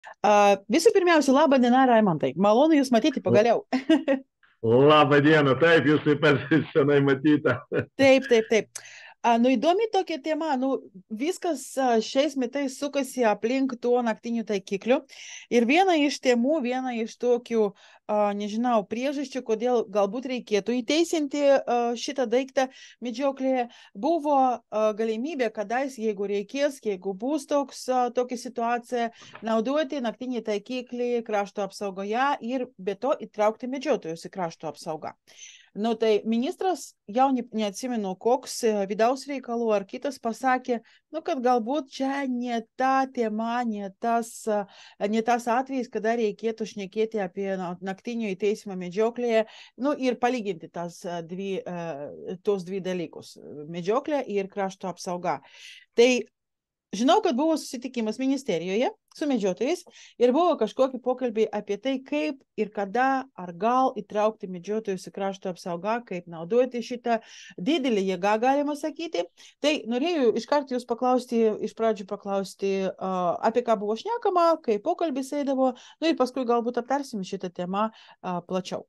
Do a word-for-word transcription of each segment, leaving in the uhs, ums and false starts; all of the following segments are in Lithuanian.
A, visų pirmiausia, laba diena, Raimontai. Malonu Jūs matyti pagaliau. Labą dieną, taip, jūs taip pat senai matyta. Taip, taip, taip. A, nu, įdomi tokia tema. Nu, viskas a, šiais metais sukasi aplink tuo naktiniu taikikliu. Ir viena iš temų, viena iš tokių, a, nežinau, priežasčių, kodėl galbūt reikėtų įteisinti a, šitą daiktą medžioklėje, buvo a, galimybė, kadais, jeigu reikės, jeigu bus toks, a, tokia situacija, naudoti naktinį taikiklį krašto apsaugoje ir be to įtraukti medžiotojus į krašto apsaugą. Nu, tai ministras, jau ne, neatsimenu, koks vidaus reikalų ar kitas pasakė, nu, kad galbūt čia ne ta tema, ne tas, ne tas atvejis, kada reikėtų šnekėti apie naktinių įteisimą medžioklėje, nu, ir palyginti tas dvi, tos dvi dalykus - medžioklė ir krašto apsauga. Tai žinau, kad buvo susitikimas ministerijoje su medžiotojais ir buvo kažkokie pokalbiai apie tai, kaip ir kada ar gal įtraukti medžiotojus į krašto apsaugą, kaip naudoti šitą didelį jėgą, galima sakyti. Tai norėjau iškart Jūs paklausti, iš pradžių paklausti, uh, apie ką buvo šnekama, kaip pokalbis eidavo, nu ir paskui galbūt aptarsim šitą temą uh, plačiau.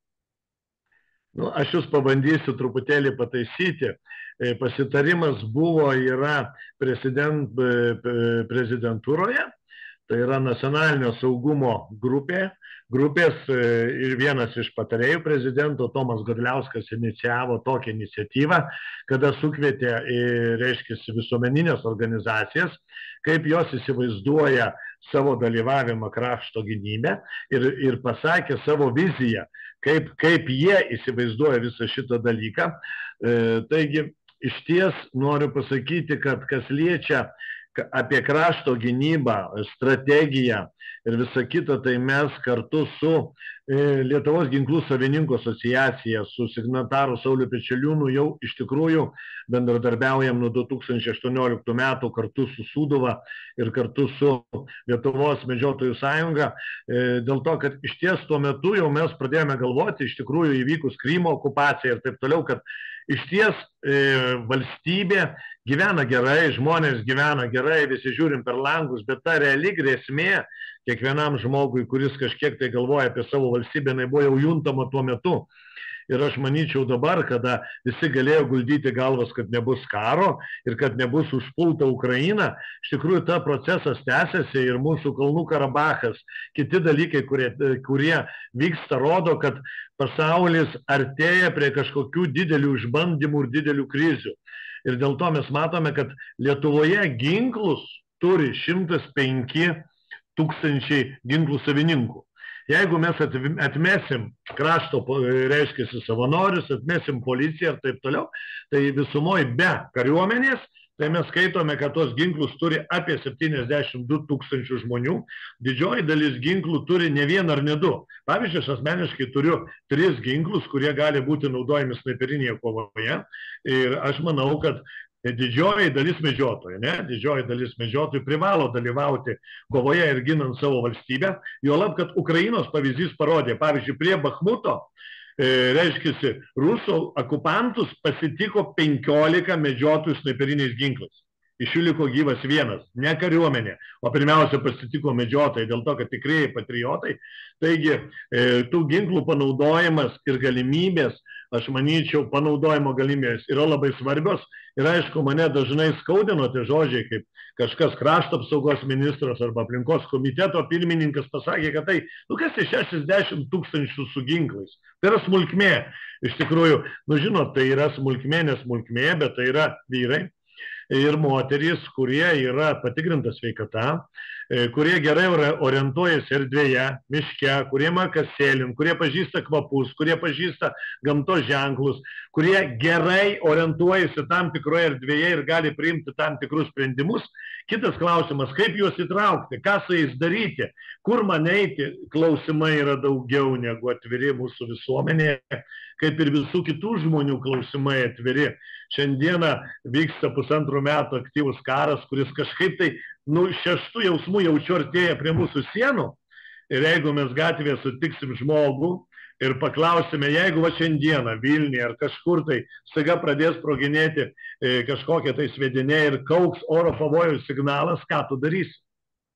Nu, aš jūs pabandysiu truputėlį pataisyti. Pasitarimas buvo yra prezident, prezidentūroje, tai yra nacionalinio saugumo grupė, grupės ir vienas iš patarėjų prezidento Tomas Godliauskas inicijavo tokią iniciatyvą, kada sukvietė, reiškia, visuomeninės organizacijas, kaip jos įsivaizduoja savo dalyvavimą krašto gynybe ir, ir pasakė savo viziją, kaip, kaip jie įsivaizduoja visą šitą dalyką. E, taigi, iš ties noriu pasakyti, kad kas liečia apie krašto gynybą, strategiją ir visą kitą, tai mes kartu su e, Lietuvos ginklų savininkų asociacija, su signataru Sauliu Pečeliūnu jau iš tikrųjų bendradarbiaujam nuo du tūkstančiai aštuonioliktų metų kartu su Sūduva ir kartu su Lietuvos medžiotojų sąjunga, e, dėl to, kad iš ties tuo metu jau mes pradėjome galvoti, iš tikrųjų įvykus Krymo okupacija ir taip toliau, kad iš ties e, valstybė gyvena gerai, žmonės gyvena gerai, visi žiūrim per langus, bet ta reali grėsmė kiekvienam žmogui, kuris kažkiek tai galvoja apie savo valstybę, jinai buvo jau juntama tuo metu. Ir aš manyčiau dabar, kada visi galėjo guldyti galvas, kad nebus karo ir kad nebus užpulta Ukraina, iš tikrųjų ta procesas tęsiasi ir mūsų Kalnų Karabachas, kiti dalykai, kurie, kurie vyksta, rodo, kad pasaulis artėja prie kažkokių didelių išbandymų ir didelių krizių. Ir dėl to mes matome, kad Lietuvoje ginklus turi šimtas penki tūkstančiai ginklų savininkų. Jeigu mes atmesim krašto, reiškia, savanorius, atmesim policiją ir taip toliau, tai visumoje be kariuomenės, tai mes skaitome, kad tos ginklus turi apie septyniasdešimt du tūkstančių žmonių. Didžioji dalis ginklų turi ne vieną ar ne du. Pavyzdžiui, aš asmeniškai turiu tris ginklus, kurie gali būti naudojami snaiperinėje kovoje. Ir aš manau, kad didžioji dalis medžiotojų, ne? Didžioji dalis medžiotojų privalo dalyvauti kovoje ir ginant savo valstybę. Juolab, kad Ukrainos pavyzdys parodė, pavyzdžiui, prie Bachmuto, e, reiškia, rusų okupantus pasitiko penkiolika medžiotojų snaiperiniais ginklais. Iš jų liko gyvas vienas, ne kariuomenė, o pirmiausia pasitiko medžiotojai, dėl to, kad tikrieji patriotai. Taigi, e, tų ginklų panaudojimas ir galimybės, aš manyčiau, panaudojimo galimybės yra labai svarbios. Ir aišku, mane dažnai skaudino tie žodžiai, kaip kažkas krašto apsaugos ministras arba aplinkos komiteto pirmininkas pasakė, kad tai, nu kas tai šešiasdešimt tūkstančių su ginklais. Tai yra smulkmė. Iš tikrųjų, nu žinot, tai yra smulkmė, nesmulkmė, bet tai yra vyrai ir moterys, kurie yra patikrinta sveikata, kurie gerai orientuojasi erdvėje, miške, kurie moka sėlint, kurie pažįsta kvapus, kurie pažįsta gamtos ženklus, kurie gerai orientuojasi tam tikroje erdvėje ir gali priimti tam tikrus sprendimus. Kitas klausimas, kaip juos įtraukti, ką su jais daryti, kur man eiti, klausimai yra daugiau negu atviri mūsų visuomenėje, kaip ir visų kitų žmonių klausimai atviri. Šiandieną vyksta pusantrų metų aktyvus karas, kuris kažkaip tai, nu, šeštų jausmų jaučiu artėja prie mūsų sienų. Ir jeigu mes gatvėje sutiksim žmogų ir paklausime, jeigu va šiandieną Vilniuje ar kažkur tai staiga pradės sproginėti e, kažkokie tai sviediniai ir kauks oro pavojaus signalas, ką tu darysi?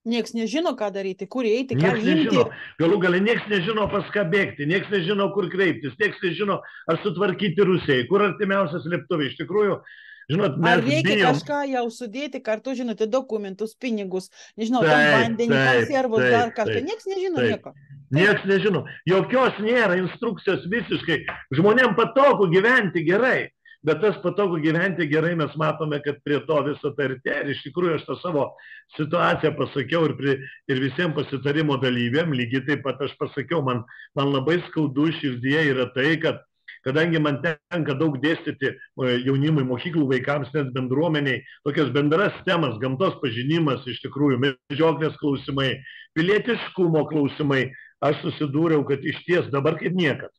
Niekas nežino, ką daryti, kur eiti, ką Niekas imti. nežino. Galų gale niekas nežino, pas ką bėgti, niekas nežino, kur kreiptis, niekas nežino, ar sutvarkyti Rusijai, kur artimiausias slėptuvė. Iš tikrųjų, žinot, mes Ar reikia bijom. kažką jau sudėti kartu, žinote, dokumentus, pinigus, nežinau, Taip, ten vandenį, taip, konservus, taip, dar kažką. taip, Niekas nežino taip. nieko. Niekas nežino. Jokios nėra instrukcijos visiškai. Žmonėm patogu gyventi gerai. Bet tas patogu gyventi gerai mes matome, kad prie to viso tai artėja. Ir iš tikrųjų aš tą savo situaciją pasakiau ir, prie, ir visiems pasitarimo dalyviam, lygiai taip pat aš pasakiau, man, man labai skaudu širdyje yra tai, kad kadangi man tenka daug dėstyti jaunimui, mokyklų vaikams, net bendruomeniai, tokias bendras temas, gamtos pažinimas, iš tikrųjų, medžioklės klausimai, pilietiškumo klausimai, aš susidūriau, kad iš ties dabar kaip niekad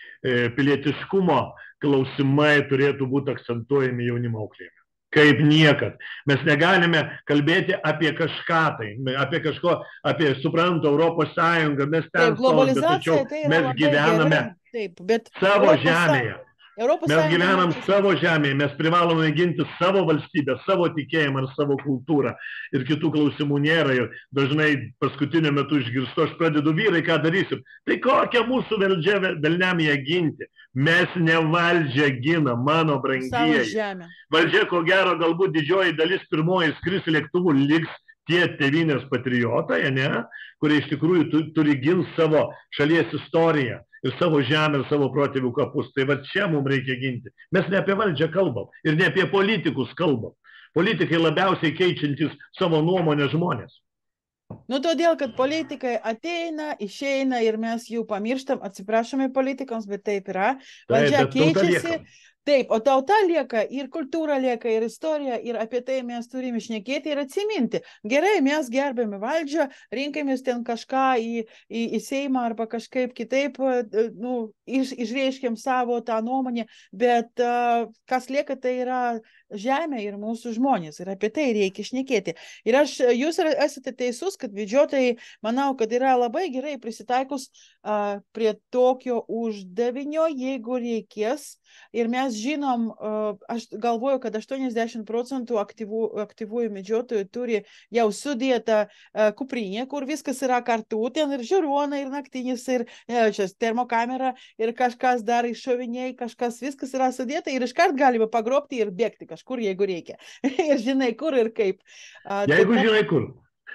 pilietiškumo klausimai turėtų būti akcentuojami jaunimo auklėjime. Kaip niekad. Mes negalime kalbėti apie kažką tai, apie kažko, apie suprantu Europos Sąjungą, mes ten stovim, bet tačiau tai mes gyvename taip, bet savo Europos žemėje. Europos mes gyvenam savo žemėje, mes privalome ginti savo valstybę, savo tikėjimą ir savo kultūrą. Ir kitų klausimų nėra. Ir dažnai paskutiniu metu išgirstu, aš pradedu vyrai, ką darysim. Tai kokia mūsų valdžia velniam ją ginti? Mes ne valdžią ginam, mano brangieji. Valdžia, ko gero, galbūt didžioji dalis pirmoji skris lėktuvų liks tie tėvynės patriotai, ne, kurie iš tikrųjų turi ginti savo šalies istoriją ir savo žemę, ir savo protėvių kapus. Tai va čia mums reikia ginti. Mes ne apie valdžią kalbam ir ne apie politikus kalbam. Politikai labiausiai keičiantis savo nuomonę žmonės. Nu, todėl, kad politikai ateina, išeina ir mes jų pamirštam, atsiprašome politikams, bet taip yra. Valdžia keičiasi. Taip, o tauta lieka, ir kultūra lieka, ir istorija, ir apie tai mes turime šnekėti ir atsiminti. Gerai, mes gerbėme valdžią, rinkamės ten kažką į, į, į Seimą arba kažkaip kitaip, nu, iš, išreiškiam savo tą nuomonę, bet uh, kas lieka, tai yra žemė ir mūsų žmonės, ir apie tai reikia šnekėti. Ir aš, jūs esate teisus, kad medžiotojai, manau, kad yra labai gerai prisitaikus uh, prie tokio uždavinio, jeigu reikės. Ir mes žinom, aš galvoju, kad aštuoniasdešimt procentų aktyvų, aktyvųjų medžiotojų turi jau sudėtą kuprinę, kur viskas yra kartu, ten ir žiūronai, ir naktinis, ir čia termokamera, ir kažkas dar iššoviniai, kažkas, viskas yra sudėta ir iškart galima pagrobti ir bėgti kažkur, jeigu reikia. Ir žinai kur ir kaip. Jeigu Taip, žinai kur.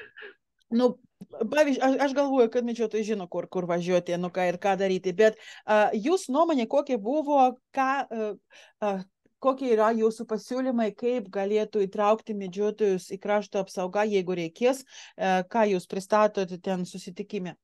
Nu, pavyzdžiui, aš, aš galvoju, kad medžiotojai žino, kur, kur važiuoti, nu ką ir ką daryti, bet uh, jūs nuomonė, kokia buvo, ką, uh, uh, kokie yra jūsų pasiūlymai, kaip galėtų įtraukti medžiotojus į krašto apsaugą, jeigu reikės, uh, ką jūs pristatote ten susitikime?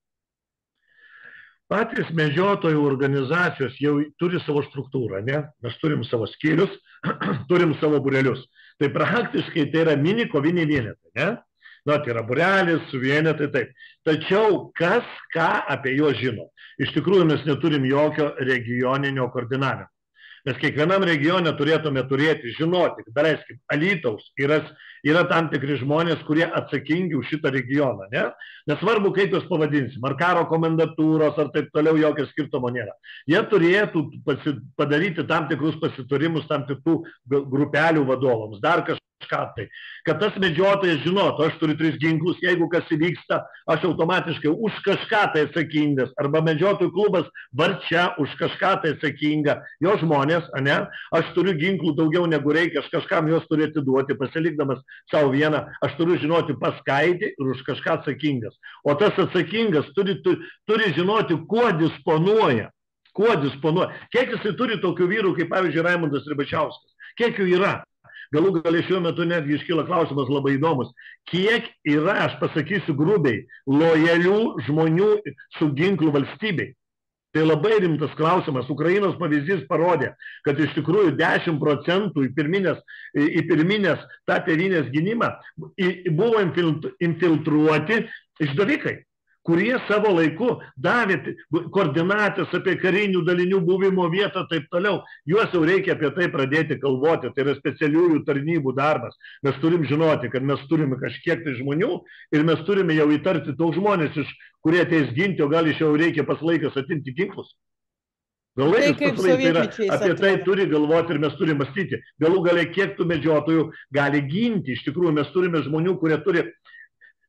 Patys medžiotojų organizacijos jau turi savo struktūrą, ne? Mes turim savo skyrius, turim savo būrelius. Tai praktiškai tai yra mini koviniai vienetai, ne? Na, tai yra būrelis, suvienetai, taip. Tačiau kas ką apie juos žino? Iš tikrųjų mes neturim jokio regioninio koordinavimo. Mes kiekvienam regione turėtume turėti, žinoti, daleiskim, Alytaus yra, yra tam tikri žmonės, kurie atsakingi už šitą regioną, ne? Nesvarbu, kaip juos pavadinsim, ar karo komendatūros, ar taip toliau, jokio skirtumo nėra. Jie turėtų pasi, padaryti tam tikrus pasitarimus tam tikrų grupelių vadovams, dar kažką. Tai, kad tas medžiotojas žinotų, aš turiu tris ginklus, jeigu kas įvyksta, aš automatiškai už kažką tai atsakingas, arba medžiotojų klubas varčia už kažką tai atsakinga, jo žmonės, ane, aš turiu ginklų daugiau negu reikia, aš kažkam juos turiu atiduoti, pasilikdamas savo vieną, aš turiu žinoti pas ką eiti ir už kažką atsakingas. O tas atsakingas turi, turi, turi žinoti, kuo disponuoja, kuo disponuoja. Kiek jisai turi tokių vyrų, kaip pavyzdžiui Raimundas Ribačiauskas, kiek jų yra? Galų galė šiuo metu netgi iškyla klausimas labai įdomus. Kiek yra, aš pasakysiu grubiai, lojalių žmonių su ginklu valstybei? Tai labai rimtas klausimas. Ukrainos pavyzdys parodė, kad iš tikrųjų dešimt procentų į pirminės, į pirminės tą tėvynės gynimą buvo infiltruoti išdavikai, kurie savo laiku davė koordinatės apie karinių dalinių buvimo vietą, taip toliau. Juos jau reikia apie tai pradėti kalboti, tai yra specialiųjų tarnybų darbas. Mes turim žinoti, kad mes turime kažkiek tai žmonių ir mes turime jau įtarti tos žmonės, iš, kurie ateis ginti, o gal iš jau reikia pas laikas atimti ginklus. Gal laikas pas laikas, tai yra, apie tai turi galvoti ir mes turime mąstyti. Galų galia, kiek tų medžiotojų gali ginti. Iš tikrųjų, mes turime žmonių, kurie turi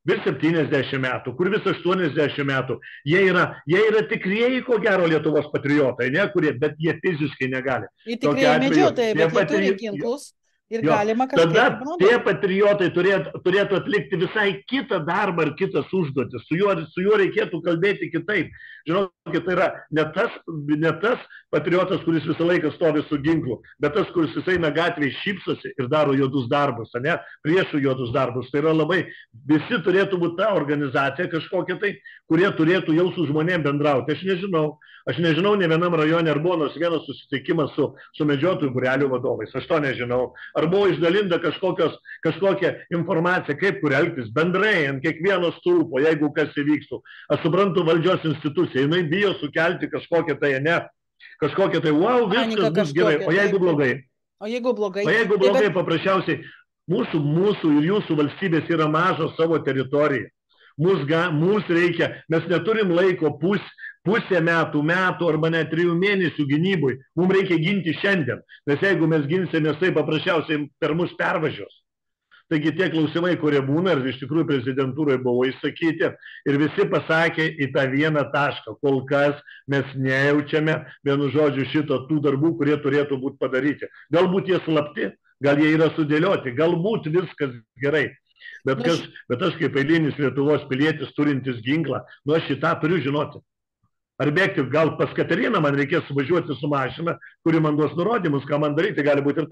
vis septyniasdešimt metų, kur vis aštuoniasdešimt metų. Jie yra, jie yra tikrieji, ko gero, Lietuvos patriotai, ne, kurie, bet jie fiziškai negali. Ir tikrieji medžiotojai, bet jie turi ginklus. Ir Jo, galima kažkaip tada panaudoti. tie patriotai turėtų, turėtų atlikti visai kitą darbą ir kitas užduotis. Su juo, su juo reikėtų kalbėti kitaip. Žinokit, tai yra ne tas, ne tas patriotas, kuris visą laiką stovi su ginklu, bet tas, kuris jis eina gatvėje, šypsosi ir daro juodus darbus, ne? Priešų juodus darbus. Tai yra labai, visi turėtų būti ta organizacija kažkokia tai, kurie turėtų jau su žmonėm bendrauti. Aš nežinau. Aš nežinau, ne vienam rajone ar buvo nors vienas susitikimas su, su medžiotojų būrelių vadovais. Aš to nežinau. Ar buvo išdalinta kažkokia informacija, kaip kur elgtis bendrai ant kiekvieno stulpo, jeigu kas įvykstų. Aš suprantu valdžios instituciją, jinai bijo sukelti kažkokią tai, ne, kažkokią tai, wow, viskas bus gerai. O jeigu blogai? O jeigu blogai? O jeigu blogai, paprasčiausiai, mūsų, mūsų ir jūsų valstybės yra mažos savo teritoriją. Mūsų, mūsų reikia, mes neturim laiko pus, pusę metų, metų arba net trijų mėnesių gynybui. Mums reikia ginti šiandien, nes jeigu mes ginsimės, tai paprasčiausiai per mus pervažios. Taigi tie klausimai, kurie būna, ir iš tikrųjų prezidentūrai buvo įsakyti, ir visi pasakė į tą vieną tašką. Kol kas mes nejaučiame, vienu žodžiu, šito tų darbų, kurie turėtų būti padaryti. Galbūt jie slapti, gal jie yra sudėlioti, galbūt viskas gerai. Bet, kas, bet aš kaip eilinis Lietuvos pilietis turintis ginklą, nu aš šitą turiu žinoti. Ar bėgti, gal pas Kateriną man reikės važiuoti su mašina, kuri man duos nurodymus, ką man daryti, gali būti ir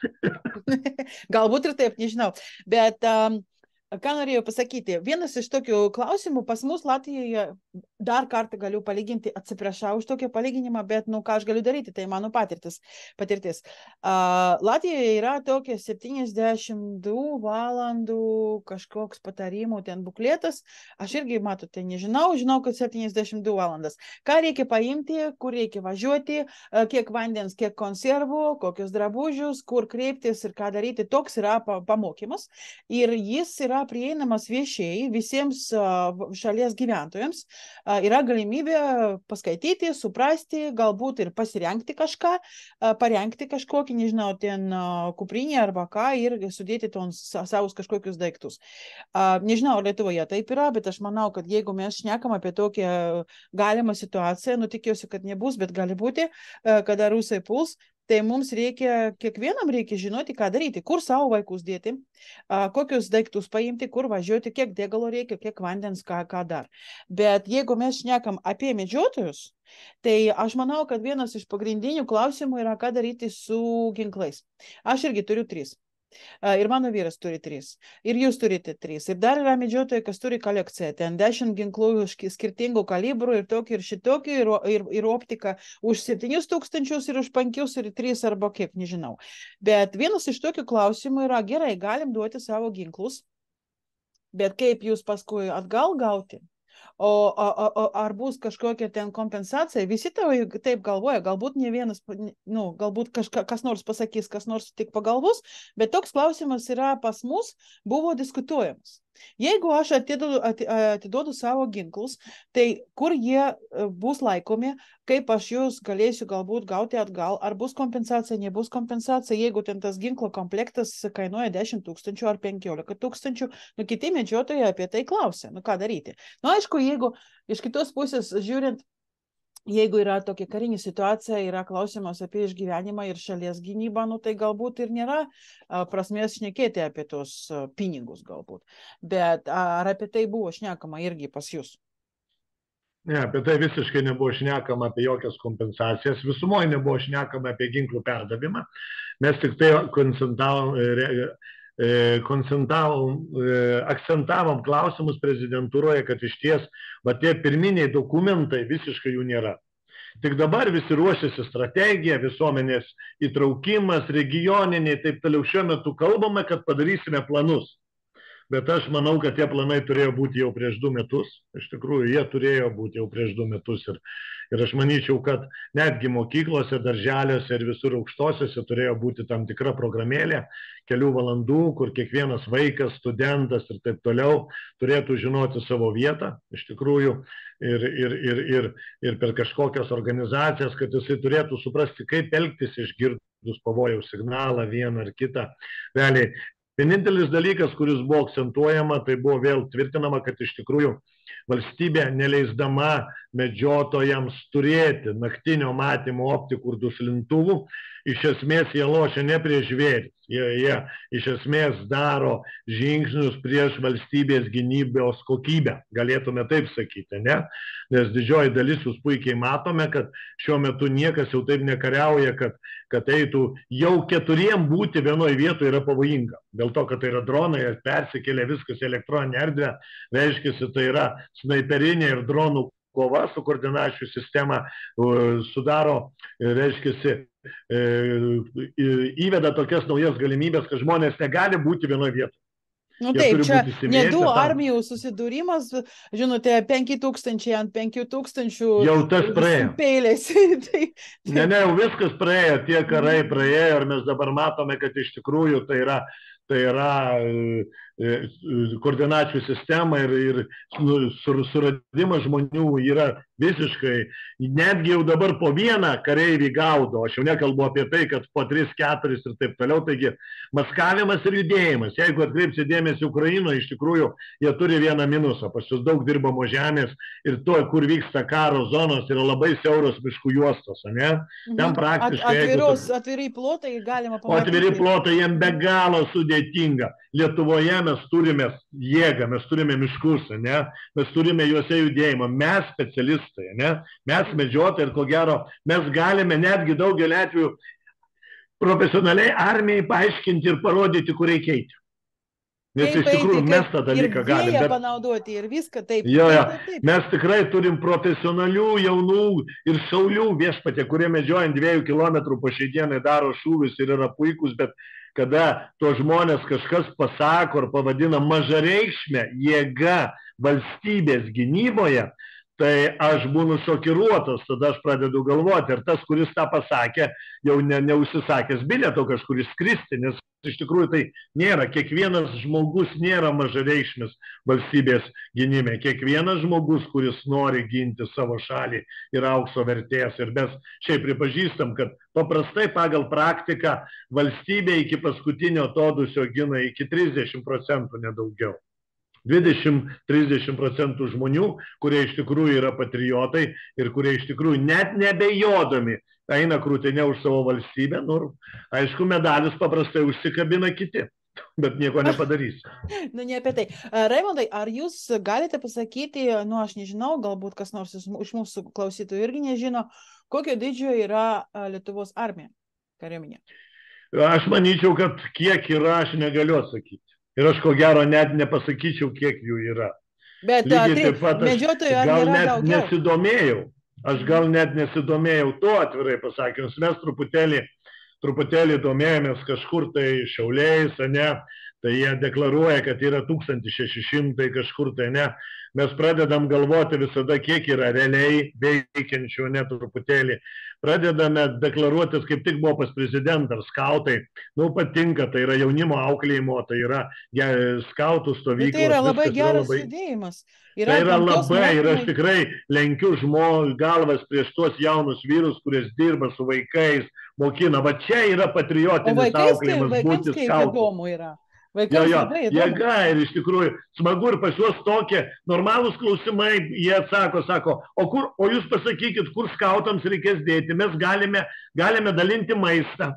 taip. Galbūt ir taip, nežinau. Bet um, ką norėjau pasakyti, vienas iš tokių klausimų pas mus Latvijoje, dar kartą galiu palyginti, atsiprašau už tokį palyginimą, bet nu ką aš galiu daryti, tai mano patirtis. patirtis. Uh, Latvijoje yra tokia septyniasdešimt du valandų kažkoks patarimų ten buklėtas. Aš irgi, matote, nežinau, žinau, kad septyniasdešimt du valandas. Ką reikia paimti, kur reikia važiuoti, kiek vandens, kiek konservų, kokius drabužius, kur kreiptis ir ką daryti. Toks yra pamokymas. Ir jis yra prieinamas viešiai visiems šalies gyventojams. Yra galimybė paskaityti, suprasti, galbūt ir pasirengti kažką, parengti kažkokį, nežinau, ten kuprinį arba ką ir sudėti ton savus kažkokius daiktus. Nežinau, Lietuvoje taip yra, bet aš manau, kad jeigu mes šnekam apie tokią galimą situaciją, nu tikiuosi, kad nebus, bet gali būti, kada rusai puls, tai mums reikia, kiekvienam reikia žinoti, ką daryti, kur savo vaikus dėti, kokius daiktus paimti, kur važiuoti, kiek degalo reikia, kiek vandens, ką, ką dar. Bet jeigu mes šnekam apie medžiotojus, tai aš manau, kad vienas iš pagrindinių klausimų yra, ką daryti su ginklais. Aš irgi turiu tris. Ir mano vyras turi tris. Ir jūs turite tris. Ir dar yra medžiotojai, kas turi kolekciją. Ten dešimt ginklų skirtingų kalibrų ir tokį ir šitokį, ir, ir, ir optika už septynis tūkstančius ir už penkius ir tris arba kiek, nežinau. Bet vienas iš tokių klausimų yra, gerai, galim duoti savo ginklus, bet kaip jūs paskui atgal gauti? O, o, o ar bus kažkokia ten kompensacija? Visi taip galvoja, galbūt ne vienas, nu, galbūt kažka, kas nors pasakys, kas nors tik pagalvos, bet toks klausimas yra pas mus, buvo diskutuojamas. Jeigu aš atiduodu, atiduodu savo ginklus, tai kur jie bus laikomi, kaip aš juos galėsiu galbūt gauti atgal, ar bus kompensacija, nebus kompensacija, jeigu ten tas ginklo komplektas kainuoja dešimt tūkstančių ar penkiolika tūkstančių, nu kiti medžiotojai apie tai klausia, nu ką daryti. Nu aišku, jeigu iš kitos pusės žiūrint, jeigu yra tokia karinė situacija, yra klausimas apie išgyvenimą ir šalies gynybą, nu tai galbūt ir nėra prasmės šnekėti apie tos pinigus galbūt. Bet ar apie tai buvo šnekama irgi pas jūs? Ne, apie tai visiškai nebuvo šnekama apie jokias kompensacijas. Visumoje nebuvo šnekama apie ginklų perdavimą. Mes tik tai koncentravom, koncentravom, akcentavom klausimus prezidentūroje, kad iš ties va tie pirminiai dokumentai visiškai jų nėra. Tik dabar visi ruošiasi strategija, visuomenės įtraukimas, regioniniai, taip toliau šiuo metu kalbame, kad padarysime planus. Bet aš manau, kad tie planai turėjo būti jau prieš du metus. Iš tikrųjų, jie turėjo būti jau prieš du metus. Ir, ir aš manyčiau, kad netgi mokyklose, darželiuose ir visur aukštosiuose turėjo būti tam tikra programėlė, kelių valandų, kur kiekvienas vaikas, studentas ir taip toliau turėtų žinoti savo vietą. Iš tikrųjų, ir, ir, ir, ir, ir per kažkokias organizacijas, kad jisai turėtų suprasti, kaip elgtis išgirdus pavojaus signalą vieną ar kitą. Realiai, Vienintelis dalykas, kuris buvo akcentuojama, tai buvo vėl tvirtinama, kad iš tikrųjų valstybė neleisdama medžiotojams turėti naktinio matymo optikų ir duslintuvų, iš esmės jie lošia ne prieš žvėris, jie, jie iš esmės daro žingsnius prieš valstybės gynybos kokybę, galėtume taip sakyti, ne? Nes didžioji dalis jūs puikiai matome, kad šiuo metu niekas jau taip nekariauja, kad, kad eitų jau keturiem būti vienoje vietoje yra pavojinga. Dėl to, kad tai yra dronai, persikėlė viskas į elektroninę erdvę, reiškia, tai yra snaiperinė ir dronų kova su koordinačių sistema sudaro, reiškia, įveda tokias naujas galimybės, kad žmonės negali būti vienoje vietoje. Nu taip, čia ne du armijų susidūrimas, žinote, penki tūkstančiai ant penkių tūkstančių. Jau tas praėjo. Peilės. tai, tai... Ne, ne, jau viskas praėjo, tie karai praėjo ir mes dabar matome, kad iš tikrųjų tai yra, tai yra koordinačių sistema ir, ir sur, suradimas žmonių yra visiškai, netgi jau dabar po vieną kareivį gaudo, aš jau nekalbu apie tai, kad po tris, keturis ir taip toliau, taigi maskavimas ir judėjimas. Jeigu atkreipsi dėmesį Ukrainoje, iš tikrųjų jie turi vieną minusą, pas jūs daug dirbamo žemės ir to, kur vyksta karo zonos, yra labai siauros miškų juostos, ne? Ten praktiškai... Atviros, jeigu... Atviri plotai galima pamatyti. O atviri plotai jiems be galo sudėtinga. Lietuvoje mes turime jėgą, mes turime miškus, ne? Mes turime juose judėjimą, mes specialistai, ne? Mes medžiotojai ir ko gero, mes galime netgi daugelį atvejų profesionaliai armijai paaiškinti ir parodyti, kur reikia eiti. Nes Kaip iš tikrųjų eiti, mes tą dalyką galime. Ir vėją panaudoti, ir viską taip. Jo, jo. Taip, taip. Mes tikrai turim profesionalių, jaunų ir šaulių viešpatė, kurie medžiojant dviejų kilometrų po šiai dienai daro šūvius ir yra puikus, bet kada to žmonės kažkas pasako ar pavadina mažareikšmę jėga valstybės gynyboje, tai aš būnu šokiruotas, tada aš pradedu galvoti, ir tas, kuris tą pasakė, jau ne, neužsisakęs bilieto kažkur išskristi, nes iš tikrųjų tai nėra, kiekvienas žmogus nėra mažareikšmis valstybės gynime, kiekvienas žmogus, kuris nori ginti savo šalį, yra aukso vertės, ir mes šiaip pripažįstam, kad paprastai pagal praktiką valstybė iki paskutinio atodūsio gina iki trisdešimt procentų nedaugiau. dvidešimt trisdešimt procentų žmonių, kurie iš tikrųjų yra patriotai ir kurie iš tikrųjų net nebejodami eina krūtinė už savo valstybę. Nu, aišku, medalius paprastai užsikabina kiti, bet nieko nepadarys. Nu, ne apie tai. Raimondai, ar jūs galite pasakyti, nu, aš nežinau, galbūt kas nors iš mūsų klausytojų irgi nežino, kokio dydžio yra Lietuvos armija, kariuomenė? Aš manyčiau, kad kiek yra, aš negaliu atsakyti. Ir aš ko gero net nepasakyčiau, kiek jų yra. Bet lygiai taip pat aš gal net daugiau? nesidomėjau. Aš gal net nesidomėjau to, atvirai pasakius. Mes truputėlį, truputėlį domėjomės kažkur tai Šiauliais, ne? Tai jie deklaruoja, kad yra tūkstantis šeši šimtai kažkur tai, ne? Mes pradedam galvoti visada, kiek yra realiai veikiančių, ne truputėlį. Pradedame deklaruotis, kaip tik buvo pas prezidentą, skautai. Nu, patinka, tai yra jaunimo auklėjimo, tai yra ja, skautų stovyklos. Bet tai yra labai geras labai... judėjimas. Yra tai yra labai, ir aš tikrai lenkiu žmogų galvas prieš tuos jaunus vyrus, kuris dirba su vaikais, mokina. Va čia yra patriotinis auklėjimas būti skautu. Jo, jo, jėga, ir iš tikrųjų smagu, ir pas juos tokie normalūs klausimai, jie atsako, sako, o, kur, o jūs pasakykit, kur skautams reikės dėti, mes galime, galime dalinti maistą,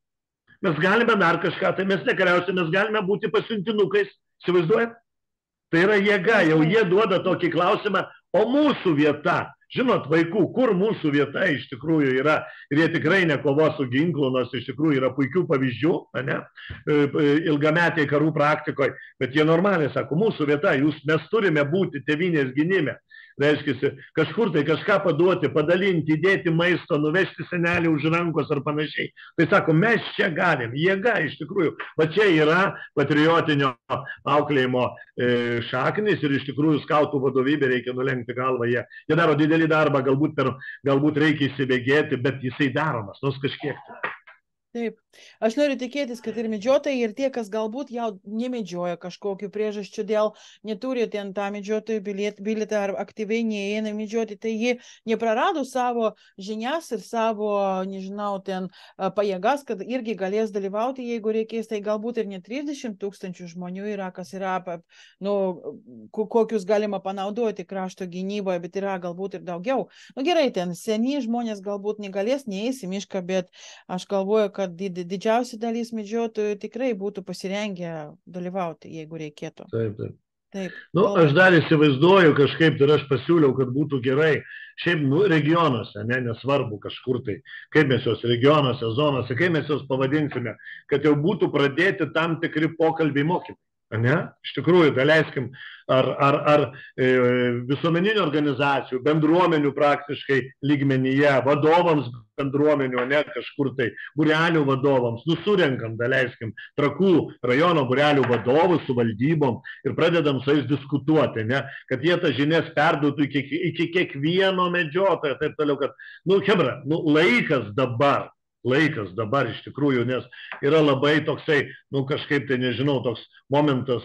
mes galime dar kažką, tai mes nekariausim, mes galime būti pasiuntinukais, įsivaizduojat? Tai yra jėga, jau jie duoda tokį klausimą, o mūsų vieta, žinot, vaikų, kur mūsų vieta iš tikrųjų yra, ir jie tikrai nekova su ginklu, nors iš tikrųjų yra puikių pavyzdžių, ne, ilgametiai karų praktikoje, bet jie normaliai sako, mūsų vieta, jūs, mes turime būti tėvynės gynime. Reiškia, kažkur tai kažką paduoti, padalinti, įdėti maisto, nuvežti senelį už rankos ar panašiai. Tai sako, mes čia galim, jėga iš tikrųjų. Va čia yra patriotinio auklėjimo e, šaknis, ir iš tikrųjų skautų vadovybė reikia nulenkti galvą. Jie, jie daro didelį darbą, galbūt, per, galbūt reikia įsibėgėti, bet jisai daromas, nors kažkiek. Taip. Aš noriu tikėtis, kad ir medžiotojai, ir tie, kas galbūt jau nemedžioja kažkokiu priežasčiu dėl neturi ten tą medžiotojų bilietą ar aktyviai neįeina medžioti, tai jie neprarado savo žinias ir savo, nežinau, ten pajėgas, kad irgi galės dalyvauti, jeigu reikės, tai galbūt ir ne trisdešimt tūkstančių žmonių yra, kas yra, nu, kokius galima panaudoti krašto gynyboje, bet yra galbūt ir daugiau. Nu gerai, ten seni žmonės galbūt negalės, neįs į mišką, bet aš galvoju, kad didžiausia dalis medžiotojų tikrai būtų pasirengę dalyvauti, jeigu reikėtų. Taip, taip. Taip. Nu, aš dar įsivaizduoju kažkaip, ir aš pasiūliau, kad būtų gerai, šiaip nu, regionuose, ne, nesvarbu kažkur tai, kaip mes jos regionuose, zonose, kaip mes jos pavadinsime, kad jau būtų pradėti tam tikri pokalbiai mokymai. Ne? Iš tikrųjų, daleiskim, ar, ar, ar e, visuomeninių organizacijų, bendruomenių praktiškai lygmenyje, vadovams bendruomenių, ne kažkur tai, būrelių vadovams, nusurenkam, daleiskim, Trakų rajono būrelių vadovus su valdybom ir pradedam su jais diskutuoti, ne? Kad jie tas žinias perduotų iki, iki kiekvieno medžiotojo, taip toliau, kad, nu, hebra, nu, laikas dabar. Laikas dabar iš tikrųjų, nes yra labai toksai, nu kažkaip tai nežinau, toks momentas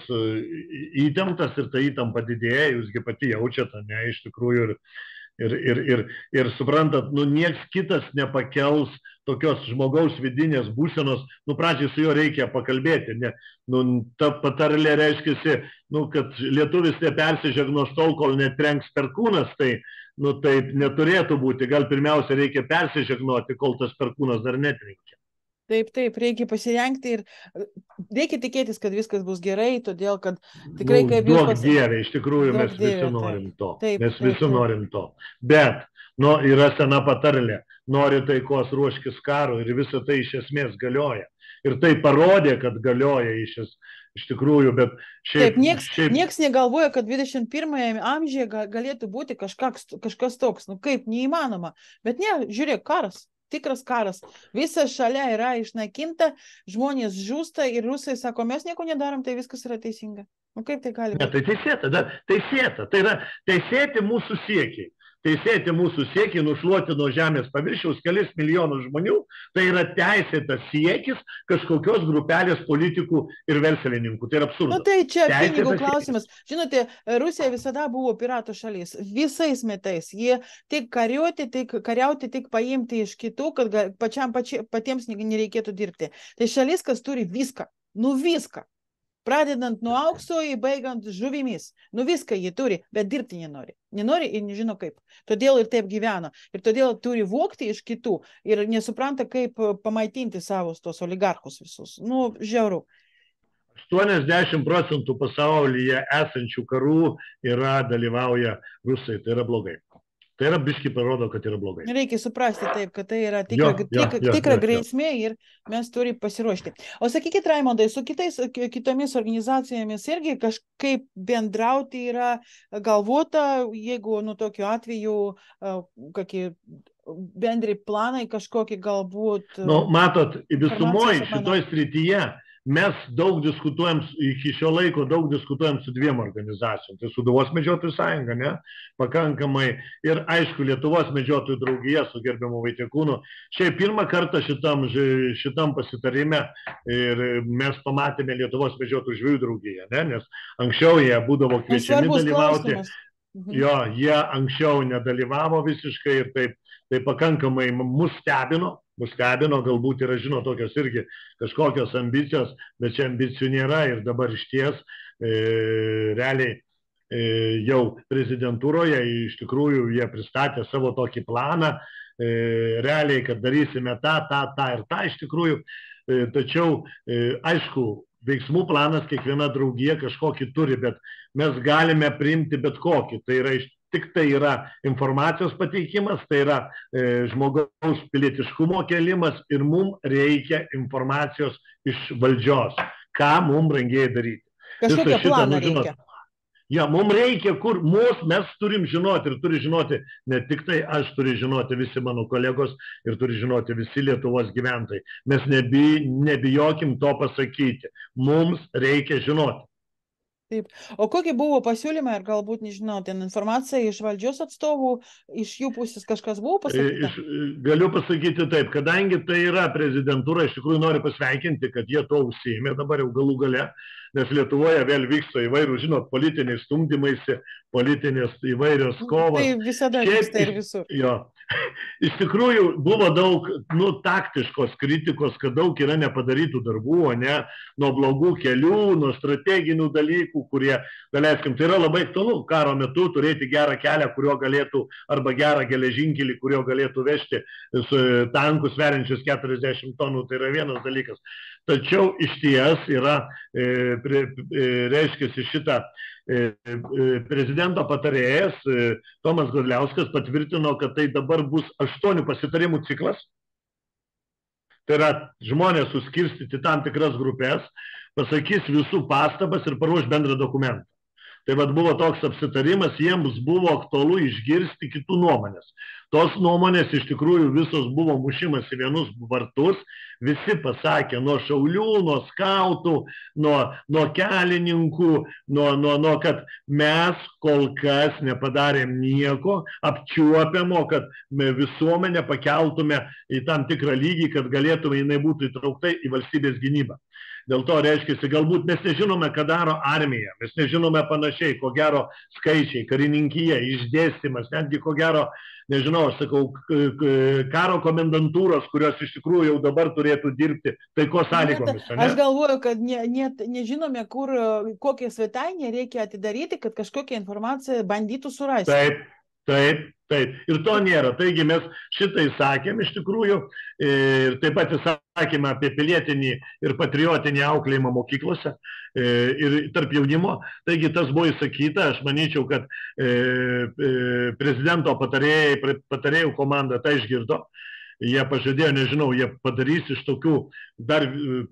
įtemptas ir ta įtampa didėja, jūsgi pati jaučiate, ne, iš tikrųjų ir, ir, ir, ir, ir suprantat, nu nieks kitas nepakels tokios žmogaus vidinės būsenos, nu pradžiai su juo reikia pakalbėti, ne, nu ta patarlė reiškiasi, nu kad lietuvis nepersižegnos tol, kol netrenks perkūnas, tai nu taip neturėtų būti, gal pirmiausia reikia persižegnoti, kol tas perkūnas dar netrenkia. Taip, taip, reikia pasirengti ir reikia tikėtis, kad viskas bus gerai, todėl kad tikrai nu, kaip jūs... Daug pas... dievė, iš tikrųjų daug mes visi dievė, norim taip. to, Taip, mes taip, visi taip. norim to, bet nu, yra sena patarlė, nori taikos ruoškis karui ir visa tai iš esmės galioja. Ir tai parodė, kad galioja iš esmės. Iš tikrųjų, bet šiaip... Taip, nieks, šiaip... nieks negalvoja, kad dvidešimt pirmajame amžiuje galėtų būti kažkas, kažkas toks, nu kaip, neįmanoma. Bet ne, žiūrėk, karas, tikras karas. Visa šalia yra išnaikinta, žmonės žūsta ir rusai sako, mes nieko nedarom, tai viskas yra teisinga. Nu kaip tai gali būti? Ne, tai teisėta, da, teisėta, tai yra teisėti mūsų siekiai. Teisėti mūsų siekiai nušluoti nuo žemės paviršiaus kelis milijonus žmonių, tai yra teisėtas siekis kažkokios grupelės politikų ir verslininkų. Tai yra absurdas. Nu tai čia Teisėtas pinigų klausimas. Žinote, Rusija visada buvo piratų šalis. Visais metais. Jie tik kariuoti, tik kariauti, tik paimti iš kitų, kad pačiam, pači, patiems nereikėtų dirbti. Tai šalis, kas turi viską. Nu viską. Pradedant nuo aukso ir baigiant žuvimis. Nu viską jie turi, bet dirbti nenori. Nenori ir nežino kaip. Todėl ir taip gyvena. Ir todėl turi vogti iš kitų ir nesupranta, kaip pamaitinti savus tos oligarchus visus. Nu, žiauru. aštuoniasdešimt procentų pasaulyje esančių karų yra dalyvauja rusai. Tai yra blogai. Tai yra biški parodo, kad yra blogai. Reikia suprasti taip, kad tai yra tikra, jo, jo, tikra, jo, tikra jo, grėsmė ir mes turime pasiruošti. O sakykit, Raimondai, su kitais, kitomis organizacijomis irgi kažkaip bendrauti yra galvota, jeigu nu tokiu atveju kokie bendri planai kažkokie galbūt... Nu, matot, visumoj šitoj srityje mes daug diskutuojam, iki šio laiko daug diskutuojam su dviem organizacijom. Tai Sūduvos medžiotojų sąjunga, ne? Pakankamai. Ir aišku, Lietuvos medžiotojų draugija su gerbiamu Vaitiekūnu. Šiaip pirmą kartą šitam, šitam pasitarime ir mes pamatėme Lietuvos medžiotojų žvejų draugiją, ne? Nes anksčiau jie būdavo kviečiami dalyvauti. Mhm. Jo, jie anksčiau nedalyvavo visiškai ir taip, tai pakankamai mus stebino. Mus stebino, galbūt yra, žino, tokios irgi kažkokios ambicijos, bet čia ambicijų nėra ir dabar iš ties e, realiai e, jau prezidentūroje iš tikrųjų jie pristatė savo tokį planą, e, realiai, kad darysime tą, tą, tą ir tą iš tikrųjų, e, tačiau e, aišku, veiksmų planas kiekviena draugija kažkokį turi, bet mes galime priimti bet kokį, tai yra iš tik tai yra informacijos pateikimas, tai yra e, žmogaus pilietiškumo kelimas ir mums reikia informacijos iš valdžios, ką mums brangiai daryti. Kažkokią planą reikia. Ja, mums reikia, kur mus, mes turim žinoti ir turi žinoti, ne tik tai aš turi žinoti visi mano kolegos ir turi žinoti visi Lietuvos gyventojai. Mes nebi, nebijokim to pasakyti. Mums reikia žinoti. Taip. O kokie buvo pasiūlymai, ar galbūt, nežinau, ten informacija iš valdžios atstovų, iš jų pusės kažkas buvo pasakyta? Iš, galiu pasakyti taip, kadangi tai yra prezidentūra, iš tikrųjų noriu pasveikinti, kad jie to užsiėmė dabar jau galų gale, nes Lietuvoje vėl vyksta įvairių, žinot, politiniai stumdymaisi, politinės įvairios kovos. Tai visada Šiaip, vyksta ir visur. Jo, iš tikrųjų buvo daug, nu, taktiškos kritikos, kad daug yra nepadarytų darbų, o ne nuo blogų kelių, nuo strateginių dalykų, kurie, daleiskim, tai yra labai aktualu karo metu turėti gerą kelią, kurio galėtų, arba gerą geležinkelį, kurio galėtų vežti su tankus sveriančius keturiasdešimt tonų, tai yra vienas dalykas. Tačiau iš ties yra, e, pre, e, reiškia, šitą e, e, prezidento patarėjas e, Tomas Godliauskas patvirtino, kad tai dabar bus aštuonių pasitarimų ciklas. Tai yra žmonės suskirstyti tam tikras grupės, pasakys visų pastabas ir paruoš bendrą dokumentą. Tai vad buvo toks apsitarimas, jiems buvo aktualu išgirsti kitų nuomonės. Tos nuomonės iš tikrųjų visos buvo mušimas į vienus vartus, visi pasakė nuo šaulių, nuo skautų, nuo, nuo kelininkų, nuo, nuo, nuo, kad mes kol kas nepadarėm nieko apčiuopiamo, kad visuomenę pakeltume į tam tikrą lygį, kad galėtume jinai būtų įtraukta į valstybės gynybą. Dėl to reiškia, galbūt mes nežinome, ką daro armija, mes nežinome panašiai, ko gero skaičiai, karininkyje, išdėstymas, netgi ko gero, nežinau, aš sakau, karo komendantūros, kurios iš tikrųjų jau dabar turėtų dirbti taikos sąlygomis. Ne, aš galvoju, kad ne, ne, nežinome, kur, kokią svetainę reikia atidaryti, kad kažkokią informaciją bandytų surasti. Taip, taip. Taip, ir to nėra. Taigi mes šitai sakėm iš tikrųjų ir taip pat sakėme apie pilietinį ir patriotinį auklėjimą mokyklose ir tarp jaunimo. Taigi tas buvo įsakyta, aš manyčiau, kad prezidento patarėjai, patarėjų komanda tai išgirdo. Jie pažadėjo, nežinau, jie padarys iš tokių dar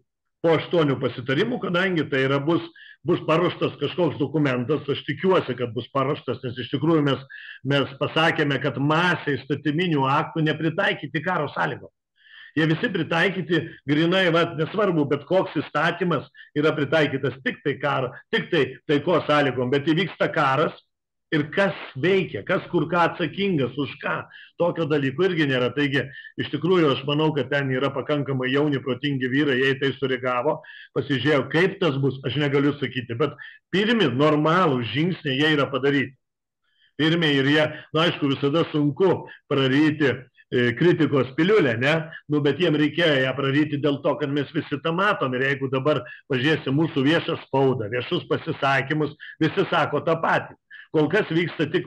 po aštuonių pasitarimų, kadangi tai yra bus, bus paruoštas kažkoks dokumentas, aš tikiuosi, kad bus paruoštas, nes iš tikrųjų mes, mes pasakėme, kad masė įstatyminių aktų nepritaikyti karo sąlygom. Jie visi pritaikyti grinai, va, nesvarbu, bet koks įstatymas yra pritaikytas tik tai karo, tik tai taikos sąlygom, bet įvyksta karas. Ir kas veikia, kas kur ką atsakingas, už ką, tokio dalyko irgi nėra. Taigi, iš tikrųjų, aš manau, kad ten yra pakankamai jauni, protingi vyrai, jie tai sureagavo, pasižiūrėjo, kaip tas bus, aš negaliu sakyti, bet pirmi normalų žingsniai jie yra padaryti. Pirmi ir jie, na aišku, visada sunku praryti kritikos piliulę, ne? Nu, bet jiem reikėjo ją praryti dėl to, kad mes visi tą matom. Ir jeigu dabar pažiūrėsim mūsų viešą spaudą, viešus pasisakymus, visi sako tą patį. Kol kas vyksta tik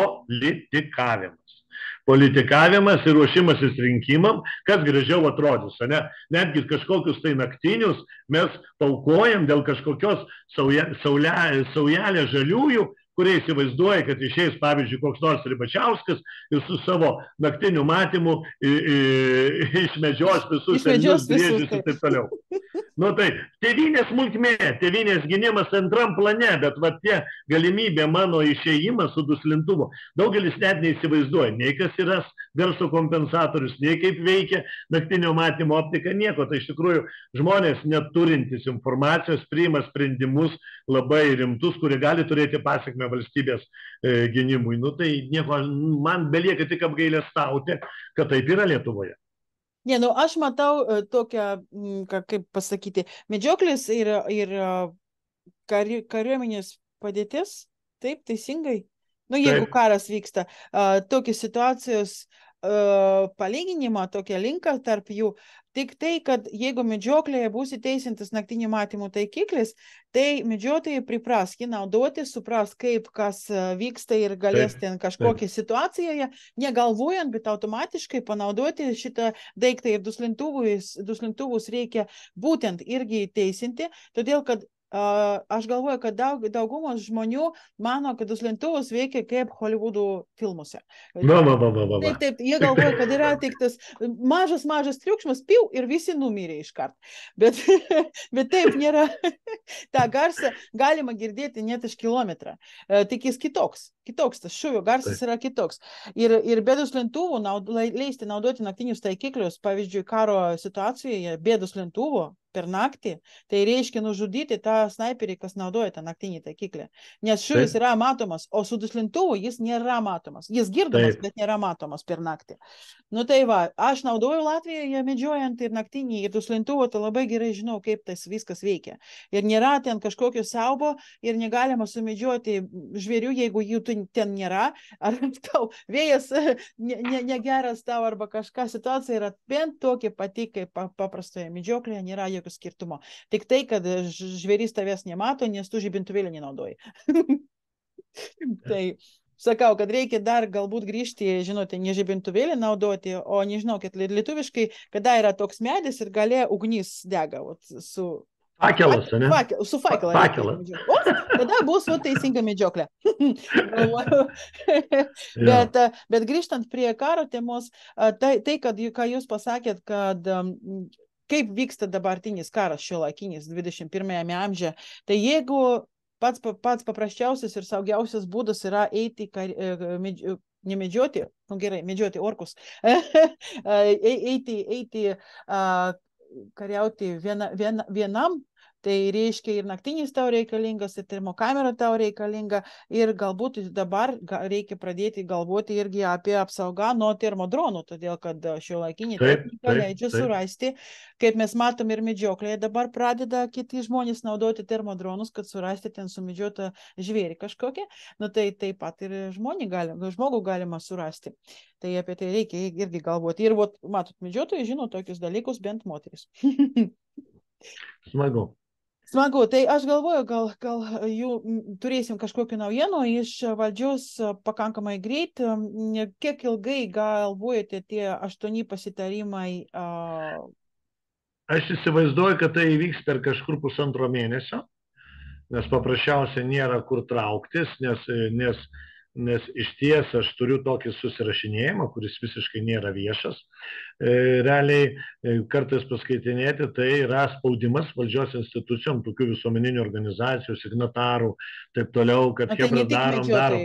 politikavimas. Politikavimas ir ruošimasis rinkimam, kas gražiau atrodys. Ne? Netgi kažkokius tai naktinius mes paukojam dėl kažkokios sauja, sauja, saujelė žaliųjų, kurie įsivaizduoja, kad išeis, pavyzdžiui, koks nors Ribačiauskas ir su savo naktiniu matymu i, i, išmedžios visus elnius, briežius ir taip toliau. Nu tai, tėvynės smulkmė, tėvynės gynimas antram plane, bet va tie galimybė mano išėjimas su duslintuvu. Daugelis net neįsivaizduoja, nei kas yra garso kompensatorius, nei kaip veikia naktinio matymo optika, nieko. Tai iš tikrųjų žmonės neturintys informacijos priima sprendimus labai rimtus, kurie gali turėti pasiekmę valstybės e, gynimui. Nu tai nieko, man belieka tik apgailestauti, kad taip yra Lietuvoje. Ne, nu aš matau uh, tokią, ka, kaip pasakyti, medžioklės ir, ir uh, kari, kariuomenės padėtis, taip, teisingai. Nu, jeigu taip. Karas vyksta, uh, tokios situacijos uh, palyginimą, tokią linką tarp jų, tik tai, kad jeigu medžioklėje bus įteisintas naktinio matymo taikiklis, tai medžiotojai pripras jį naudoti, supras, kaip kas vyksta ir galės ten kažkokią situacijoje, negalvojant, bet automatiškai panaudoti šitą daiktą ir duslintuvus, duslintuvus reikia būtent irgi įteisinti, todėl kad Uh, aš galvoju, kad daug, daugumos žmonių mano, kad duslintuvus veikia kaip Hollywoodų filmuose. Va, va, va, va, va. Taip, taip, jie galvoja, kad yra tik tas mažas, mažas triukšmas, piu, ir visi numirė iškart. Bet, bet taip nėra. Ta garsą galima girdėti net iš kilometrą. Uh, tik jis kitoks. Kitoks, tas šūvio garsas yra kitoks. Ir, ir be duslintuvų naud, leisti naudoti naktinius taikiklius, pavyzdžiui, karo situacijoje, be duslintuvų, per naktį, tai reiškia nužudyti tą snaiperį, kas naudoja tą naktinį taikiklį. Nes šūvis yra matomas, o su duslintuvu jis nėra matomas. Jis girdamas, Taip. bet nėra matomas per naktį. Nu tai va, aš naudoju Latvijoje medžiojant ir naktinį, ir duslintuvu, tai labai gerai žinau, kaip tas viskas veikia. Ir nėra ten kažkokio siaubo, ir negalima sumedžioti žvėrių, jeigu jų ten nėra. Ar tau vėjas negeras ne, ne tau, arba kažką, situacija yra bent tokia pati, kaip paprastoje medžioklėje, nėra jokio skirtumo. Tik tai, kad žvėris tavęs nemato, nes tu žibintuvėlį nenaudoji. Tai sakau, kad reikia dar galbūt grįžti, žinote, ne žibintuvėlį naudoti, o nežinau, kad lietuviškai, kada yra toks medis ir gale ugnis dega ot, su... Fakelas, ne? Fakel, su fakelą. Fakelas. O, tada bus o, teisinga medžioklė. bet, bet grįžtant prie karo temos, tai, tai kad, ką jūs pasakėt, kad kaip vyksta dabartinis karas šiuolaikinis dvidešimt pirmajame amžiuje, tai jeigu pats, pats paprasčiausias ir saugiausias būdas yra eiti, kar, medži, nemedžioti, nu gerai, medžioti orkus, eiti, eiti uh, kariauti viena, viena, vienam, tai reiškia ir naktinis tau reikalingas, ir termokamera tau reikalinga, ir galbūt dabar reikia pradėti galvoti irgi apie apsaugą nuo termodronų, todėl kad šiuolaikinė technika leidžia taip. surasti, kaip mes matom ir medžioklėje, dabar pradeda kiti žmonės naudoti termodronus, kad surasti ten sumedžiotą žvėrį kažkokią, nu tai taip pat ir žmonį galima, žmogų galima surasti. Tai apie tai reikia irgi galvoti. Ir vat, matot, medžiotojai žino tokius dalykus, bent moteris. Smagu. Smagu, tai aš galvoju, gal, gal jų turėsim kažkokių naujienų iš valdžios pakankamai greit. Kiek ilgai galvojate tie aštuoni pasitarimai? Uh... Aš įsivaizduoju, kad tai įvyks per kažkur pusantro mėnesio, nes paprasčiausiai nėra kur trauktis, nes, nes, nes iš ties aš turiu tokį susirašinėjimą, kuris visiškai nėra viešas. Realiai kartais paskaitinėti, tai yra spaudimas valdžios institucijom, tokių visuomeninių organizacijų, signatarų, taip toliau, kad hebra darom, darom.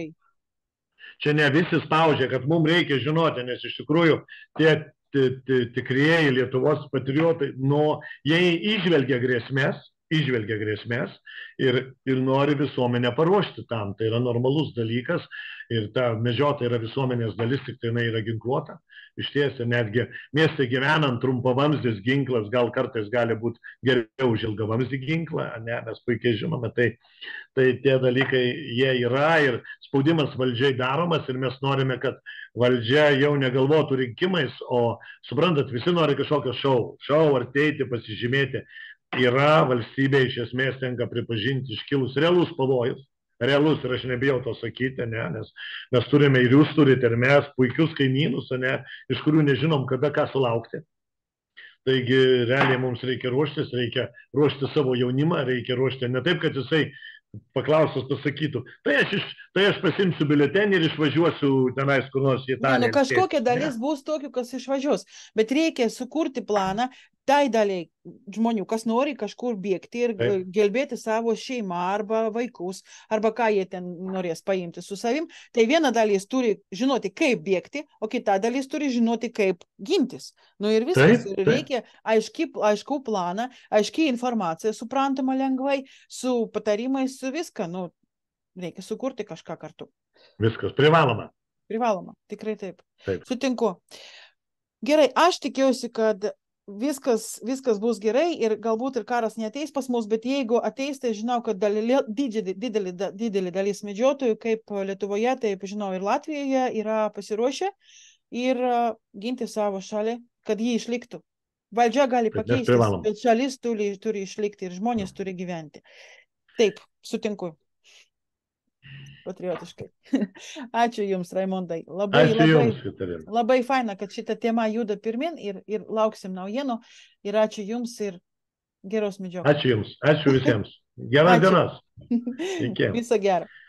Čia ne visi spaudžia, kad mums reikia žinoti, nes iš tikrųjų tie tikrieji Lietuvos patriotai, nu, jie įžvelgia grėsmės, įžvelgia grėsmės ir, ir nori visuomenę paruošti tam. Tai yra normalus dalykas ir ta medžiotoja yra visuomenės dalis, tik tai jinai yra ginkluota. Iš ties, netgi mieste gyvenant trumpavamzdis ginklas gal kartais gali būti geriau už ilgavamzdį ginklą, ne, mes puikiai žinome, tai, tai tie dalykai jie yra ir spaudimas valdžiai daromas ir mes norime, kad valdžia jau negalvotų rinkimais, o suprantat, visi nori kažkokio šou, šou artėti, pasižymėti. Yra valstybė, iš esmės tenka pripažinti, iškilus realus pavojus, realus, ir aš nebijau to sakyti, ne, nes mes turime ir jūs turite, ir mes puikius kaimynus, ne, iš kurių nežinom, kada ką sulaukti. Taigi, realiai mums reikia ruoštis, reikia ruošti savo jaunimą, reikia ruošti ne taip, kad jisai paklausas pasakytų, tai aš, iš, tai aš pasimsiu biuletenį ir išvažiuosiu tenais kur nors į Italiją. Ne, nu, kažkokia dalis ne. bus tokių, kas išvažiuos, bet reikia sukurti planą tai daliai žmonių, kas nori kažkur bėgti ir Taip. gelbėti savo šeimą arba vaikus, arba ką jie ten norės paimti su savim. Tai viena dalis turi žinoti, kaip bėgti, o kita dalis turi žinoti, kaip gintis. Nu ir viskas. Taip, taip. Reikia aiški, aiškų planą, aiškiai informacija, suprantama lengvai, su patarimais, su viską. Nu, reikia sukurti kažką kartu. Viskas privaloma. Privaloma, tikrai taip. taip. Sutinku. Gerai, aš tikiuosi, kad Viskas, viskas bus gerai ir galbūt ir karas neateis pas mus, bet jeigu ateis, tai žinau, kad didelė, didelė, didelė dalis medžiotojų, kaip Lietuvoje, taip žinau ir Latvijoje, yra pasiruošę ir ginti savo šalį, kad jį išliktų. Valdžia gali pakeisti, bet šalis turi, turi išlikti ir žmonės turi gyventi. Taip, sutinku. Patriotiškai. Ačiū Jums, Raimondai. Labai, ačiū labai, Jums, labai faina, kad šita tema juda pirmin ir, ir lauksim naujienų. Ir ačiū Jums ir geros medžioklės. Ačiū Jums, ačiū visiems. Geras dienas. Viso gero.